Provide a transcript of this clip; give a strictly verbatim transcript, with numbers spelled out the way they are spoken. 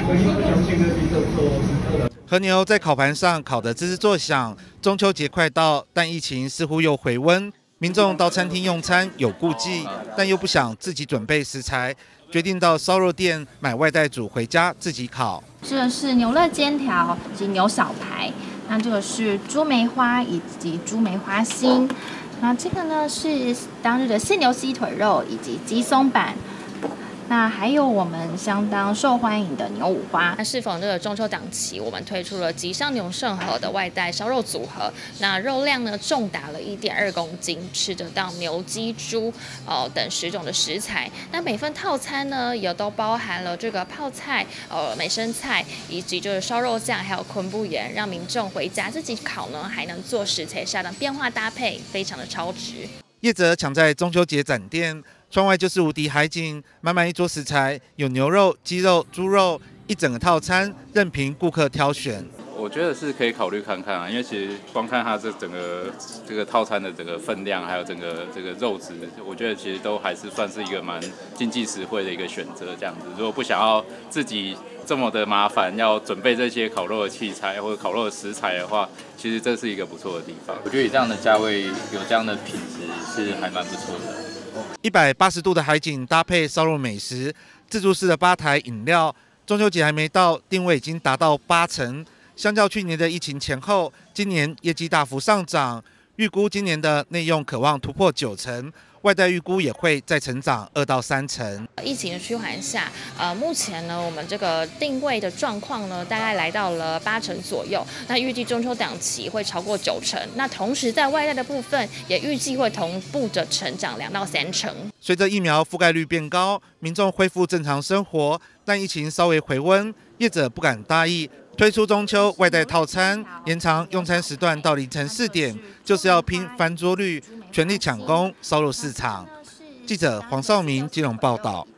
和牛在烤盘上烤得滋滋作响。中秋节快到，但疫情似乎又回温，民众到餐厅用餐有顾忌，但又不想自己准备食材，决定到烧肉店买外带煮回家自己烤。 这个是牛肋尖条以及牛小排，那这个是猪梅花以及猪梅花心，那这个呢是当日的现牛鸡腿肉以及鸡松板。那还有我们相当受欢迎的牛五花。 那适逢这个中秋档期，我们推出了吉祥牛盛和的外带烧肉组合。那肉量呢重达了一点二公斤，吃得到牛、鸡、猪哦等十种的食材。那每份套餐呢也都包含了这个泡菜、呃美生菜，以及就是烧肉酱，还有昆布盐，让民众回家自己烤呢，还能做食材上的变化搭配，非常的超值。 业者抢在中秋节展店。窗外就是无敌海景，满满一桌食材，有牛肉、鸡肉、猪肉，一整个套餐，任凭顾客挑选。 我觉得是可以考虑看看啊，因为其实光看它这整个这个套餐的整个分量，还有整个这个肉质，我觉得其实都还是算是一个蛮经济实惠的一个选择。这样子，如果不想要自己这么的麻烦，要准备这些烤肉的器材或者烤肉的食材的话，其实这是一个不错的地方。 我觉得以这样的价位有这样的品质是还蛮不错的。 一百八十度的海景搭配烧肉美食，自助式的吧台饮料，中秋节还没到，定位已经达到八成。相较去年的疫情前后，今年业绩大幅上涨，预估今年的内用可望突破九成。外带预估也会再成长二到三成。 疫情的趋缓下，呃，目前呢，我们这个定位的状况呢，大概来到了八成左右。那预计中秋档期会超过九成。那同时在外带的部分，也预计会同步的成长两到三成。 随着疫苗覆盖率变高，民众恢复正常生活，但疫情稍微回温，业者不敢大意。推出中秋外带套餐，延长用餐时段到凌晨四点，就是要拼翻桌率，全力抢攻烧肉市场。记者黄少明基隆报道。